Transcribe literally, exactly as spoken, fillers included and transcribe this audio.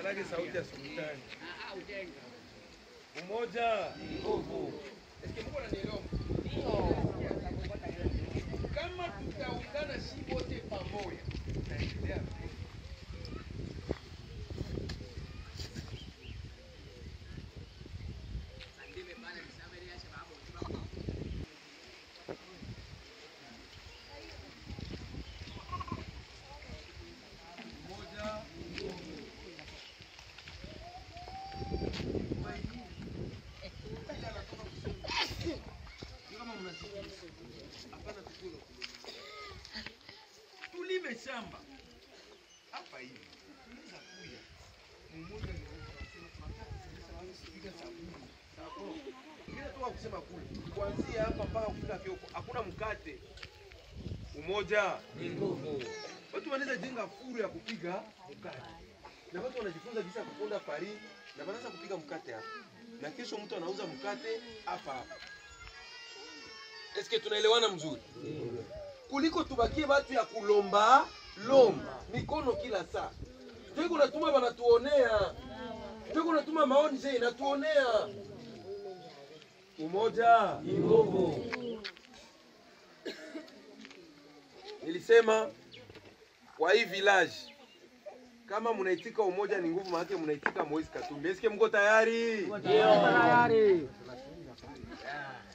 Manake sauti ya sultani. Ah, ujenga. Umoja ni nguvu. Eske mko unanielewa? Ndio. Kama tutaungana si wote pamoja, tutaendelea. Tulime shamba hapa hivi, tunaweza kuja mmoja ndio anasema tunataka kupiga sabuni sabuni, bila tu kusema kule kuanzia hapa mpaka kufika Kioko hakuna mkate. Umoja ni nguvu. Watu wanaweza jenga furu ya kupiga mkate, na watu wanajifunza jinsi ya kuponda pari na wanaanza kupiga mkate hapa, na kesho mtu anauza mkate hapa hapa. Eske tunaelewana mzuri? Kuliko tubakie watu ya kulomba lomba mikono kila saa. Ndio kuna tuma wanatuonea. Ndio kuna tuma maoni je inatuonea. Umoja ni nguvu. Nilisema kwa hii village kama mnaitika umoja ni nguvu, maana mnaitika Moise Katumbi. Eske mko tayari? Ndio tayari.